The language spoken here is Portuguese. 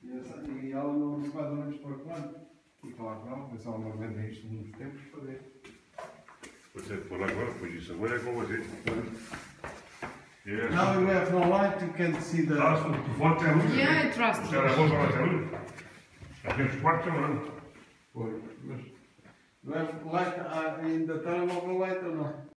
E ela não se mais ou menos para quando? E claro que não, mas ela não vende isto nos tempos para ver. Você for agora, pois isso agora é com você. Now you have no light, you can't see the... O voto é luz. Yeah, I trust you. Era bom para a luz. Aqueles quartos são luz. Pois, mas... You have light in the telemóvel light ou não?